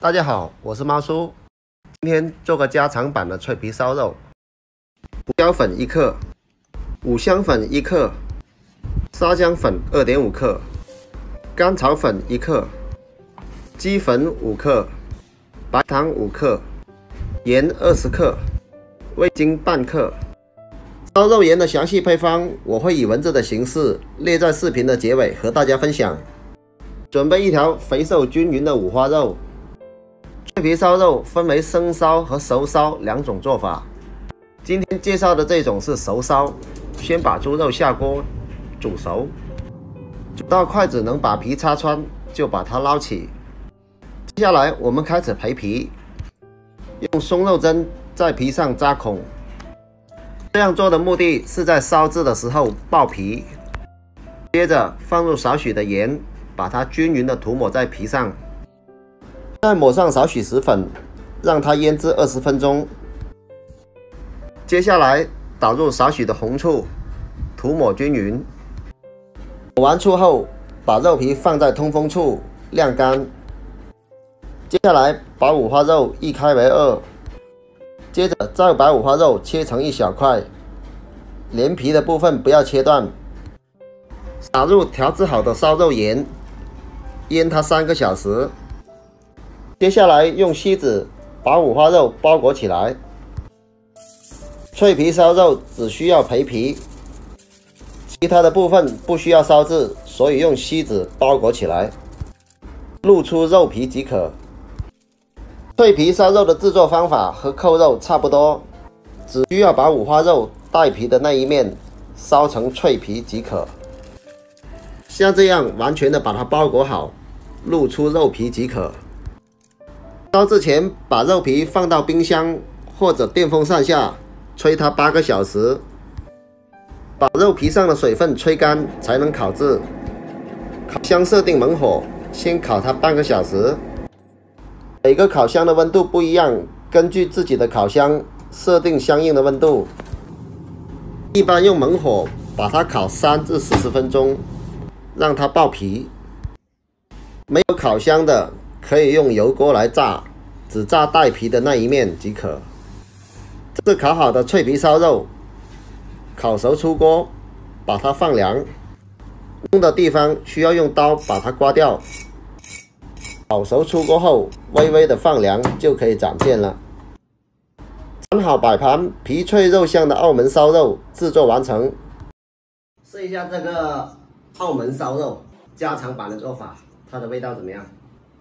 大家好，我是猫叔，今天做个家常版的脆皮烧肉。胡椒粉1克，五香粉1克，沙姜粉2.5克，甘草粉1克，鸡粉5克，白糖5克，盐20克，味精半克。烧肉盐的详细配方我会以文字的形式列在视频的结尾和大家分享。准备一条肥瘦均匀的五花肉。脆皮烧肉分为生烧和熟烧两种做法。今天介绍的这种是熟烧，先把猪肉下锅煮熟，煮到筷子能把皮擦穿，就把它捞起。接下来我们开始培皮，用松肉针在皮上扎孔。这样做的目的是在烧制的时候爆皮。接着放入少许的盐，把它均匀的涂抹在皮上。再抹上少许石粉，让它腌制20分钟。接下来倒入少许的红醋，涂抹均匀。抹完醋后，把肉皮放在通风处晾干。接下来把五花肉一开为2，接着再把五花肉切成一小块，连皮的部分不要切断。撒入调制好的烧肉盐，腌它3个小时。接下来用锡纸把五花肉包裹起来。脆皮烧肉只需要培皮，其他的部分不需要烧制，所以用锡纸包裹起来，露出肉皮即可。脆皮烧肉的制作方法和扣肉差不多，只需要把五花肉带皮的那一面烧成脆皮即可。像这样完全的把它包裹好，露出肉皮即可。烧制前把肉皮放到冰箱或者电风扇下吹它8个小时，把肉皮上的水分吹干才能烤制。烤箱设定猛火，先烤它半个小时。每个烤箱的温度不一样，根据自己的烤箱设定相应的温度。一般用猛火把它烤3至40分钟，让它爆皮。没有烤箱的可以用油锅来炸，只炸带皮的那一面即可。这是烤好的脆皮烧肉，烤熟出锅，把它放凉。瓮的地方需要用刀把它刮掉。烤熟出锅后，微微的放凉就可以斩片了。盛好摆盘，皮脆肉香的澳门烧肉制作完成。试一下这个澳门烧肉家常版的做法，它的味道怎么样？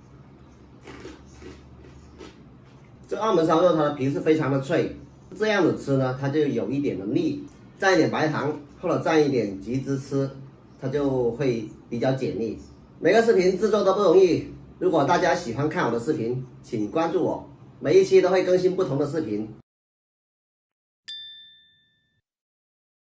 这澳门烧肉它的皮是非常的脆，这样子吃呢，它就有一点的腻，蘸一点白糖或者蘸一点橘汁吃，它就会比较解腻。每个视频制作都不容易，如果大家喜欢看我的视频，请关注我，每一期都会更新不同的视频。